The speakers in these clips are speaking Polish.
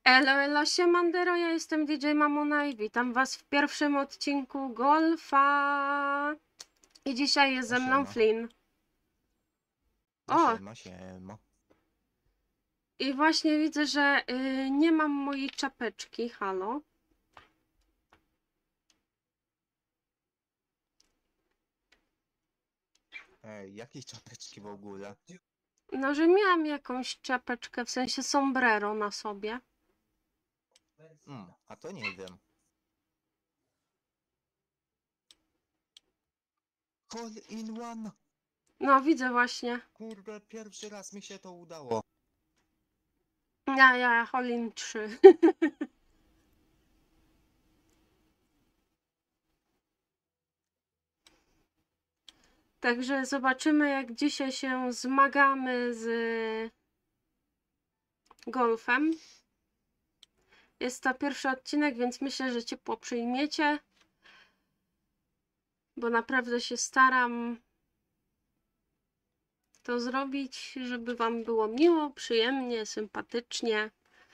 Elo, siemandero, ja jestem DJ Mamona i witam was w pierwszym odcinku Golfa. I dzisiaj jest ze mną Siema. Flynn. No O, siema, siema. i właśnie widzę, że nie mam mojej czapeczki, halo. Ej, jakiej czapeczki w ogóle? No, że miałam jakąś czapeczkę, w sensie sombrero na sobie. A to nie wiem. Hole in one! No, widzę właśnie. Kurde, pierwszy raz mi się to udało. Ja, Holin 3. Także zobaczymy, jak dzisiaj się zmagamy z golfem. Jest to pierwszy odcinek, więc myślę, że ciepło przyjmiecie, bo naprawdę się staram to zrobić, żeby wam było miło, przyjemnie, sympatycznie.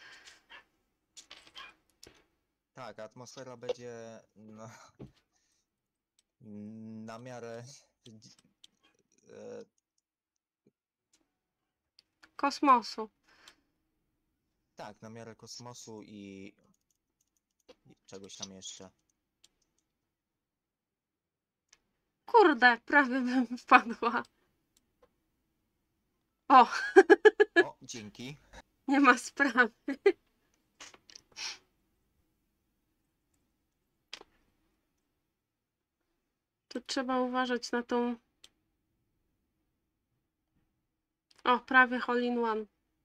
Tak, atmosfera będzie na miarę e, Kosmosu. tak, na miarę kosmosu i czegoś tam jeszcze. Kurde, prawie bym wpadła. O, O, dzięki. nie ma sprawy. Tu trzeba uważać na tą... O, prawie hole in one.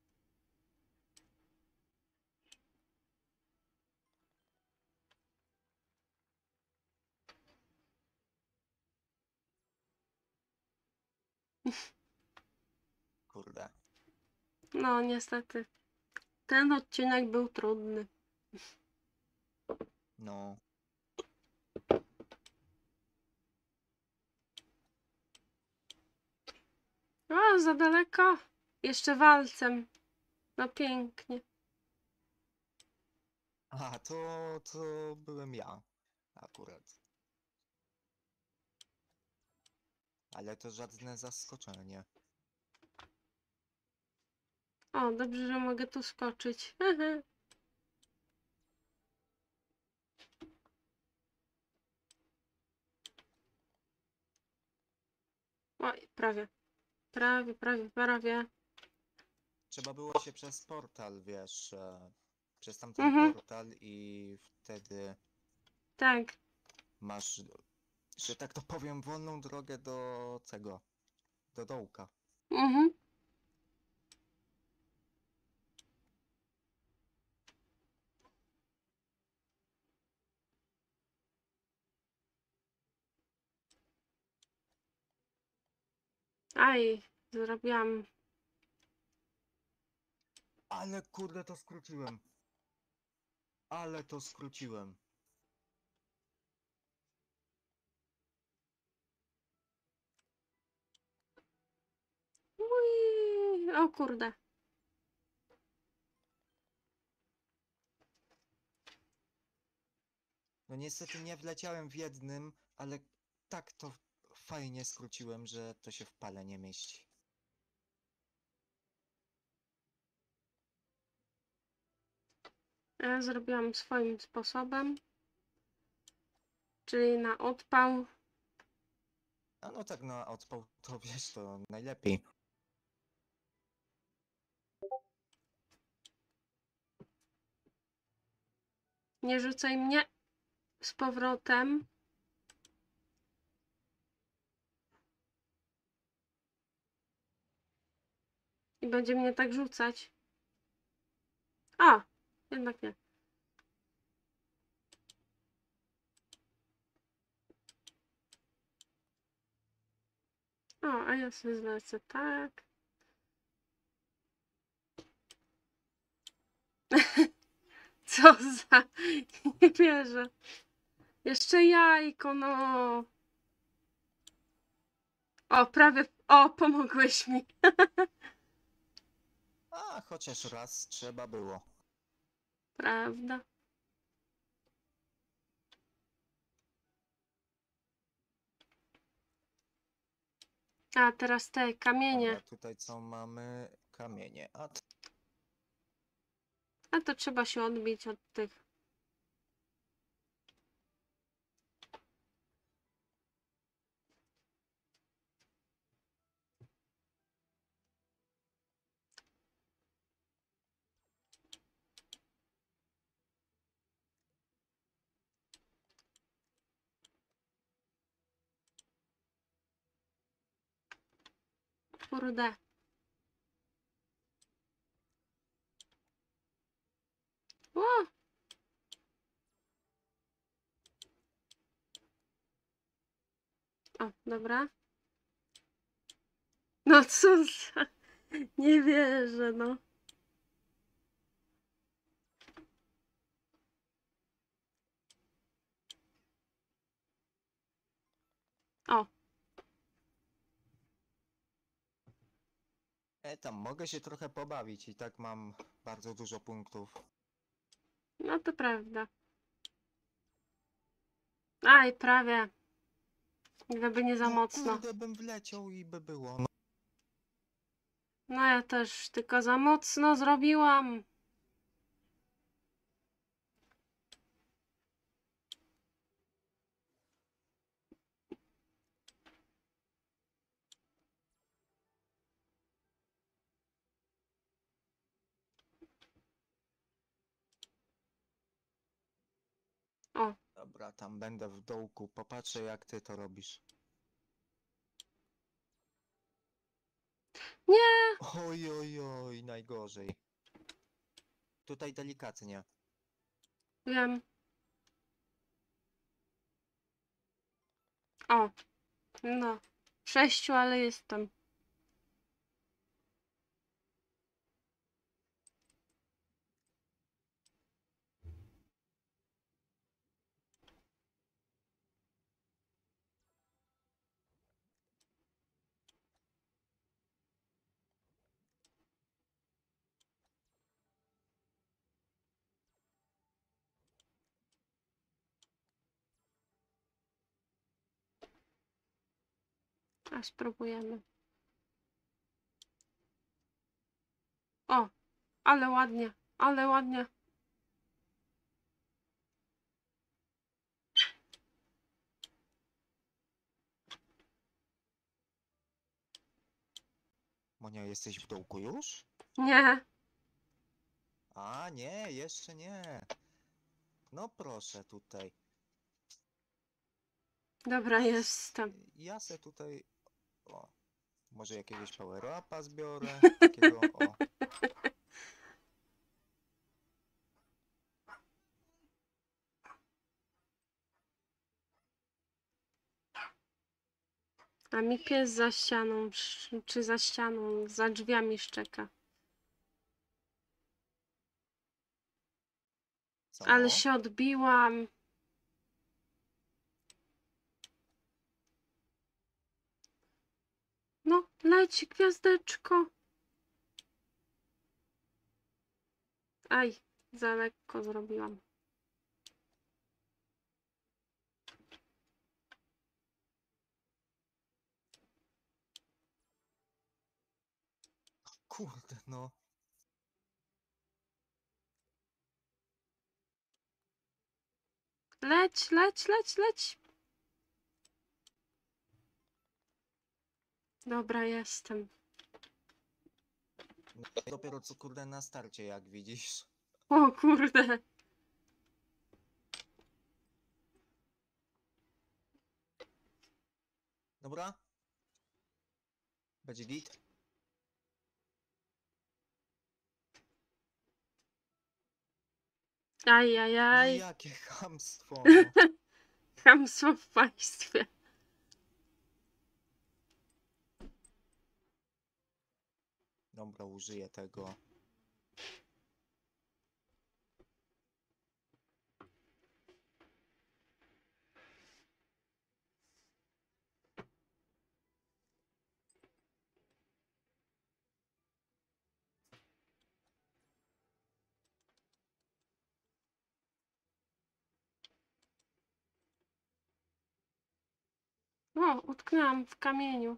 Kurde. No, niestety. Ten odcinek był trudny. No. O, za daleko. Jeszcze walcem. No pięknie. A, to byłem ja. Akurat. Ale to żadne zaskoczenie. O, dobrze, że mogę tu skoczyć. Oj, prawie. Prawie. Trzeba było się przez portal, wiesz, przez tamten Mhm, portal i wtedy tak. masz, że tak to powiem, wolną drogę do tego, do dołka. Mhm. Aj, zrobiłam. Ale kurde, to skróciłem. Ale to skróciłem. Ui, o kurde. No niestety nie wleciałem w jednym, ale tak to fajnie skróciłem, że to się w pale nie mieści. Ja zrobiłam swoim sposobem, czyli na odpał. A no tak na odpał to wiesz, to najlepiej. Nie rzucaj mnie z powrotem. I będzie mnie tak rzucać. A, jednak nie. O, a ja sobie zlecę tak. Co za... Nie wierzę. Jeszcze jajko, no. O, prawie... O, pomogłeś mi. A chociaż raz trzeba było. Prawda? A teraz te kamienie. Dobra, tutaj co mamy? Kamienie. A to trzeba się odbić od tych. Kurde. O! O, dobra. No co za... Nie wierzę, no. O, Tam mogę się trochę pobawić i tak mam bardzo dużo punktów. no to prawda. Aj, prawie. Gdyby nie za No mocno. kurde, bym wleciał i by było. No, No ja też tylko za mocno zrobiłam. O, dobra, tam będę w dołku. Popatrzę jak ty to robisz. nie, Oj, oj, oj, najgorzej. Tutaj delikatnie. wiem. O, no. W 6, ale jestem. A spróbujemy. O, ale ładnie, ale ładnie. Monia, jesteś w dołku już? Nie, A, nie, jeszcze nie. No proszę tutaj. dobra, jestem. Ja se tutaj... O, może jakiegoś power-upa zbiorę. Takiego, o. A mi pies za ścianą, czy za ścianą, za drzwiami szczeka. Co? Ale się odbiłam. No, leć, gwiazdeczko. Aj, za lekko zrobiłam. Kurde, no. Leć, leć, leć, leć. Dobra, jestem. No, dopiero co kurde na starcie, jak widzisz. O kurde. Dobra? Będzie git? Aj, aj, No aj. jakie chamstwo, no. Chamstwo w państwie. Dobra, użyję tego. O, utknęłam w kamieniu.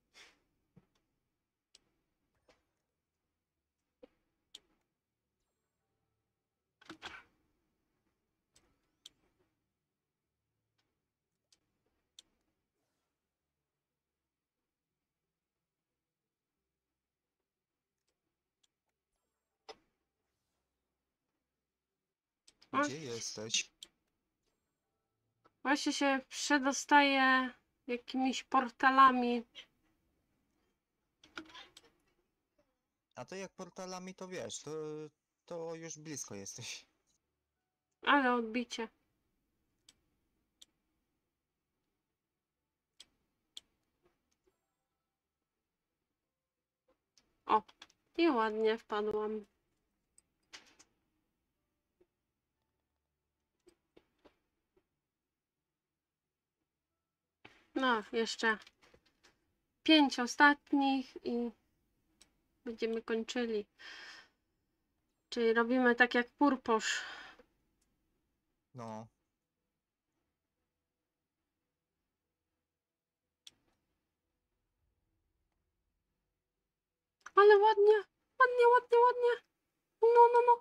O, Gdzie jesteś? właśnie się przedostaję jakimiś portalami. A to jak portalami, to wiesz, to już blisko jesteś. Ale odbicie. O, i ładnie wpadłam. No, jeszcze 5 ostatnich i będziemy kończyli. Czyli robimy tak jak Purposz. No. Ale ładnie, ładnie, ładnie, ładnie. No, no, no.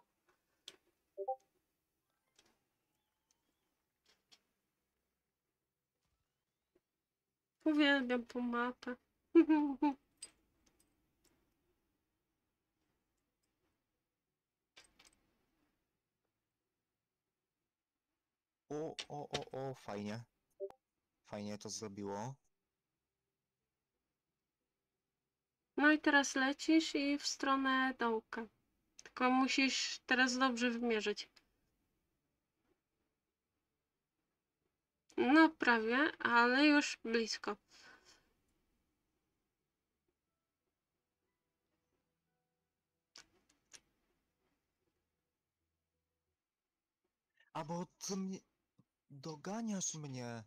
Uwielbiam tą mapę. O, fajnie. Fajnie to zrobiło. No i teraz lecisz i w stronę dołka. Tylko musisz teraz dobrze wymierzyć. No prawie, ale już blisko. A bo co mnie... Doganiasz mnie.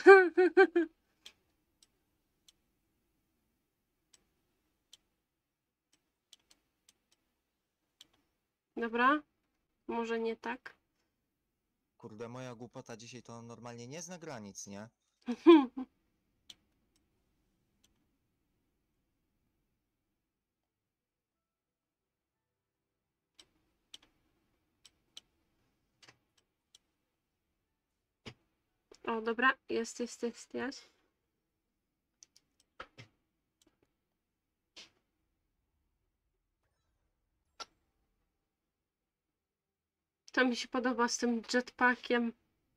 Dobra, może nie tak. Kurde, moja głupota dzisiaj to normalnie nie zna granic, nie? O, dobra, jest. To mi się podoba z tym jetpackiem.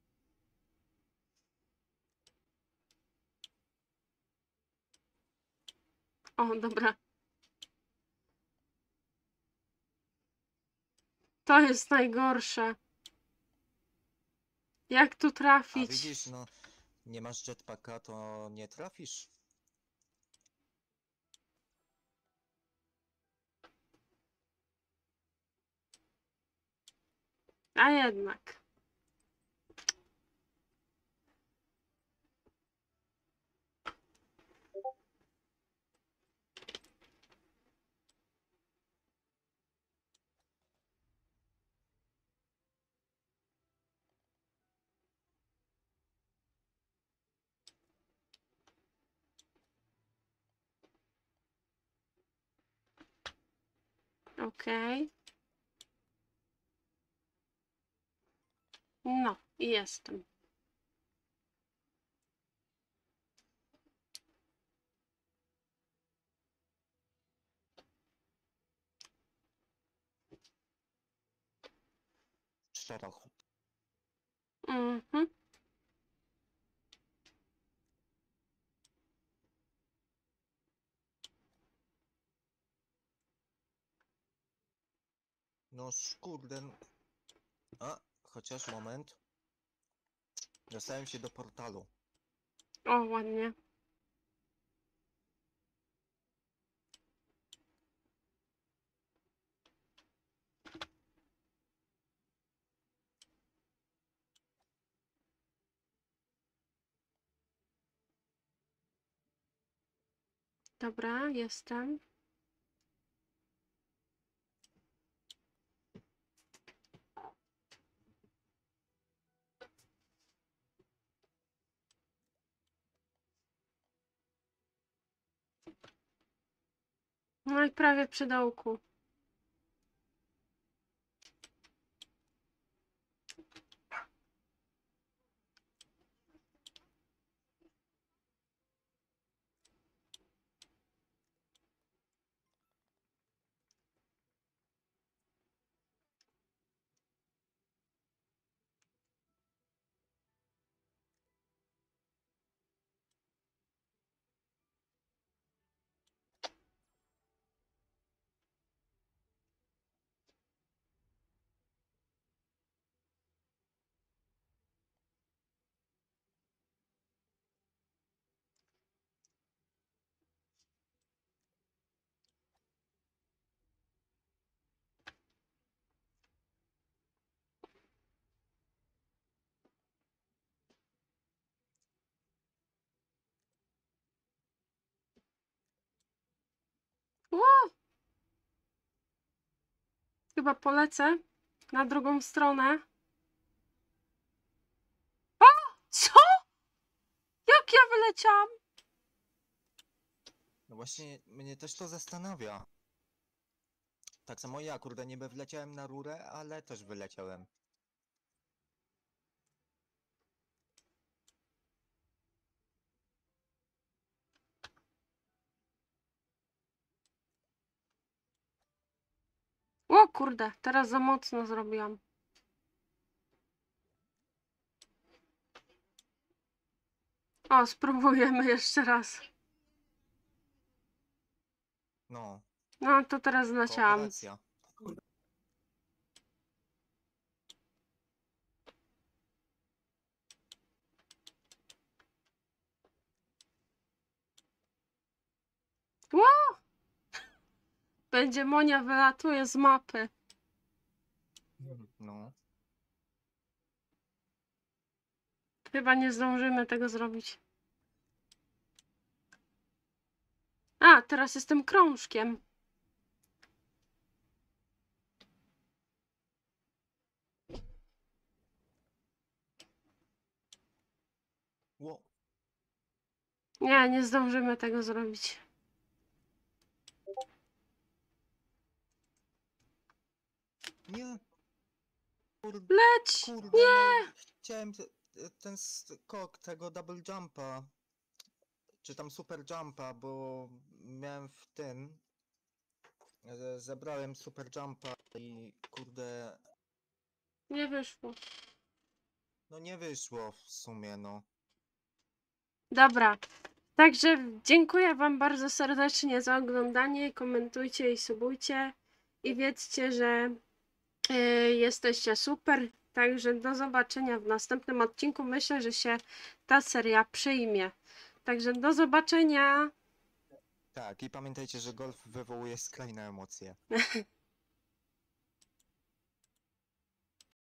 O, dobra. To jest najgorsze. Jak tu A trafić? widzisz, no, nie masz jetpacka, to nie trafisz. A jednak. Okej. No, i jestem. Czterech. Mhm. No kurde. A, chociaż moment. Dostałem się do portalu. O, ładnie. Dobra, jestem. No i prawie przy dołku. Ło! Chyba polecę na drugą stronę. O! Co? Jak ja wyleciałam? No właśnie, mnie też to zastanawia. Tak samo ja, kurde, niby wleciałem na rurę, ale też wyleciałem. O kurde, teraz za mocno zrobiłam. O, spróbujemy jeszcze raz. No, No, to teraz zleciałam. kooperacja. Ło! Będzie Monia wylatuje z mapy. No, Chyba nie zdążymy tego zrobić. A, teraz jestem krążkiem. ło, Nie, nie zdążymy tego zrobić. nie, kurde, Leć! kurde, Nie! no, chciałem ten skok tego double jumpa, czy tam super jumpa, bo miałem w tym, zebrałem super jumpa i kurde, Nie wyszło. no nie wyszło w sumie, no. Dobra. Także dziękuję Wam bardzo serdecznie za oglądanie. Komentujcie i subujcie. I wiedzcie, że jesteście super. Także do zobaczenia w następnym odcinku. Myślę, że się ta seria przyjmie. Także do zobaczenia. Tak, i pamiętajcie, że golf wywołuje skrajne emocje.